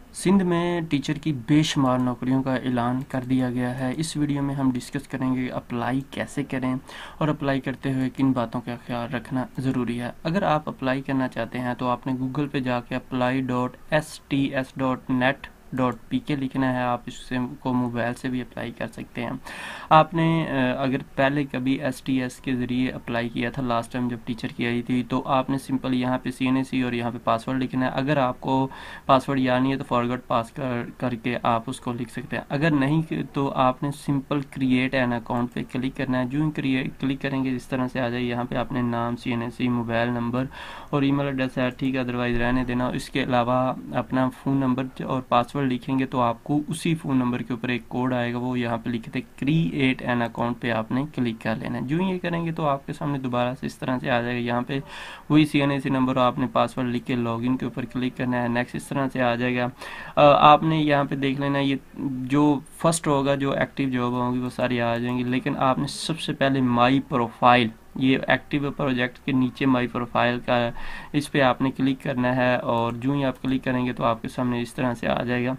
सिंध में टीचर की बेशुमार नौकरियों का ऐलान कर दिया गया है। इस वीडियो में हम डिस्कस करेंगे अप्लाई कैसे करें और अप्लाई करते हुए किन बातों का ख्याल रखना ज़रूरी है। अगर आप अप्लाई करना चाहते हैं तो आपने गूगल पे जाके apply.sts.net.pk लिखना है। आप इससे को मोबाइल से भी अप्लाई कर सकते हैं। आपने अगर पहले कभी STS के ज़रिए अप्लाई किया था लास्ट टाइम जब टीचर की आई थी, तो आपने सिंपल यहाँ पे CNAC और यहाँ पे पासवर्ड लिखना है। अगर आपको पासवर्ड याद नहीं है तो फॉरगॉट पास करके आप उसको लिख सकते हैं। अगर नहीं तो आपने सिंपल क्रिएट एन अकाउंट पे क्लिक करना है। जो क्लिक करेंगे इस तरह से आ जाए। यहाँ पे आपने नाम, CNAC, मोबाइल नंबर और ईमेल एड्रेस है, ठीक है, अदरवाइज रहने देना। इसके अलावा अपना फ़ोन नंबर और पासवर्ड लिखेंगे तो आपको उसी फ़ोन नंबर के ऊपर एक कोड आएगा, वो यहाँ पे लिखते क्रिएट एन अकाउंट पे आपने क्लिक कर लेना है। जो ये करेंगे तो आपके सामने दोबारा से इस तरह से आ जाएगा। यहाँ पे वही CNAC नंबर और आपने पासवर्ड लिख के लॉगिन के ऊपर क्लिक करना है। नेक्स्ट इस तरह से आ जाएगा। आपने यहाँ पे देख लेना, ये जो फर्स्ट होगा, जो एक्टिव जॉब होंगी वो सारी आ जाएंगी, लेकिन आपने सबसे पहले माई प्रोफाइल, ये एक्टिव प्रोजेक्ट के नीचे माई प्रोफाइल का, इस पे आपने क्लिक करना है। और जो ही आप क्लिक करेंगे तो आपके सामने इस तरह से आ जाएगा।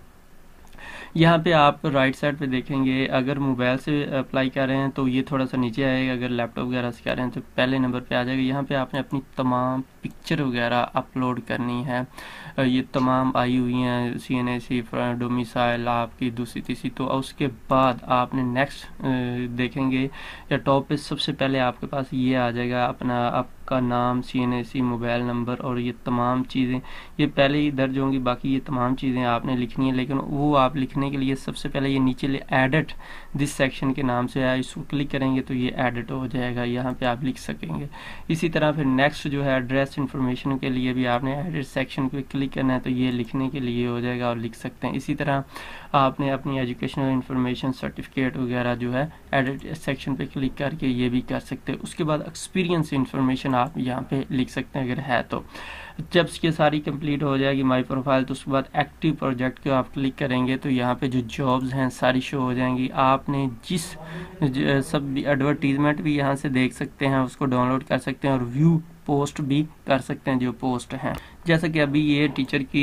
यहाँ पे आप राइट साइड पे देखेंगे, अगर मोबाइल से अप्लाई कर रहे हैं तो ये थोड़ा सा नीचे आएगा, अगर लैपटॉप वगैरह से कर रहे हैं तो पहले नंबर पे आ जाएगा। यहाँ पे आपने अपनी तमाम पिक्चर वगैरह अपलोड करनी है। ये तमाम आई हुई हैं, CNAC, डोमिसाइल आपकी दूसरी तीसरी। तो उसके बाद आपने नेक्स्ट देखेंगे या टॉप पे सबसे पहले आपके पास ये आ जाएगा, अपना आपका नाम, CNAC, मोबाइल नंबर और ये तमाम चीज़ें ये पहले ही दर्ज होंगी। बाकी ये तमाम चीज़ें आपने लिखनी है, लेकिन वो आप लिखने के लिए सबसे पहले ये नीचे एडिट दिस सेक्शन के नाम से है, इसको क्लिक करेंगे तो ये एडिट हो जाएगा। यहाँ पे आप लिख सकेंगे। इसी तरह फिर नेक्स्ट जो है एड्रेस इन्फॉर्मेशन के लिए भी आपने एडिट सेक्शन पे क्लिक करना है, तो ये लिखने के लिए हो जाएगा और लिख सकते हैं। इसी तरह आपने अपनी एजुकेशनल इन्फॉर्मेशन, सर्टिफिकेट वगैरह जो है एडिट सेक्शन पे क्लिक करके ये भी कर सकते हैं। उसके बाद एक्सपीरियंस इन्फॉर्मेशन आप यहाँ पे लिख सकते हैं अगर है तो। जब ये सारी कंप्लीट हो जाएगी माई प्रोफाइल, तो उसके बाद एक्टिव प्रोजेक्ट को आप क्लिक करेंगे तो यहाँ पे जो जॉब्स हैं सारी शो हो जाएंगी। आपने जिस सब एडवर्टीजमेंट भी यहाँ से देख सकते हैं, उसको डाउनलोड कर सकते हैं और व्यू पोस्ट भी कर सकते हैं जो पोस्ट हैं। जैसा कि अभी ये टीचर की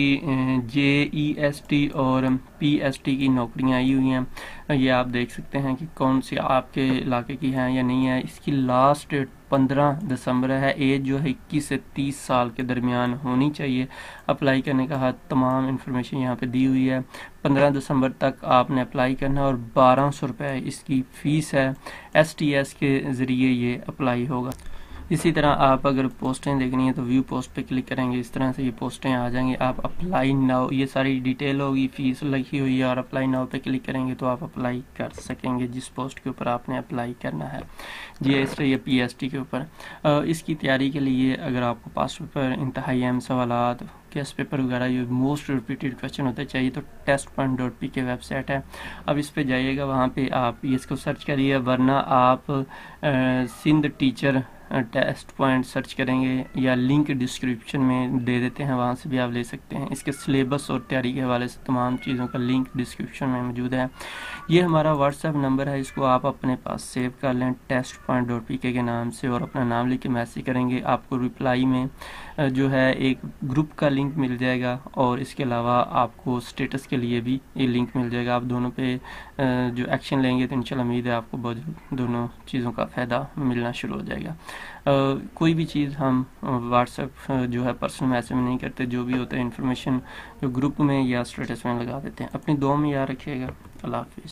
JEST और PST की नौकरियां आई हुई हैं, ये आप देख सकते हैं कि कौन सी आपके इलाके की हैं या नहीं है। इसकी लास्ट डेट 15 दिसंबर है। एज जो है 21 से 30 साल के दरमियान होनी चाहिए। अप्लाई करने का तमाम इन्फॉर्मेशन यहाँ पे दी हुई है। 15 दिसंबर तक आपने अप्लाई करना और 1200 रुपये इसकी फ़ीस है। STS के ज़रिए ये अप्लाई होगा। इसी तरह आप अगर पोस्टें देखनी है तो व्यू पोस्ट पे क्लिक करेंगे, इस तरह से ये पोस्टें आ जाएंगी। आप अप्लाई नाउ, ये सारी डिटेल होगी, फीस लिखी हुई है, और अप्लाई नाउ पे क्लिक करेंगे तो आप अप्लाई कर सकेंगे जिस पोस्ट के ऊपर आपने अप्लाई करना है, JST या PST के ऊपर। इसकी तैयारी के लिए अगर आपको पास पेपर, इंतहाई अहम सवालात, गेस्ट पेपर वगैरह, ये मोस्ट रिपीटेड क्वेश्चन होते चाहिए तो test.pk वेबसाइट है, अब इस पे जाइएगा, वहाँ पे आप इसको सर्च करिए। वरना आप Sindh teacher test point search करेंगे या लिंक डिस्क्रिप्शन में दे देते हैं, वहाँ से भी आप ले सकते हैं। इसके सिलेबस और तैयारी के हवाले से तमाम चीज़ों का लिंक डिस्क्रिप्शन में मौजूद है। ये हमारा व्हाट्सएप नंबर है, इसको आप अपने पास सेव कर लें test.pk के नाम से, और अपना नाम लिख के मैसेज करेंगे। आपको रिप्लाई में जो है एक ग्रुप का लिंक मिल जाएगा, और इसके अलावा आपको स्टेटस के लिए भी ये लिंक मिल जाएगा। आप दोनों पे जो एक्शन लेंगे तो इंशाल्लाह उम्मीद है आपको बहुत दोनों चीज़ों का फ़ायदा मिलना शुरू हो जाएगा। कोई भी चीज़ हम व्हाट्सएप जो है पर्सनल मैसेज में नहीं करते, जो भी होता है इन्फॉर्मेशन जो ग्रुप में या स्टेटस में लगा देते हैं। अपनी दुआ में याद रखिएगा। अल्लाह हाफिज़।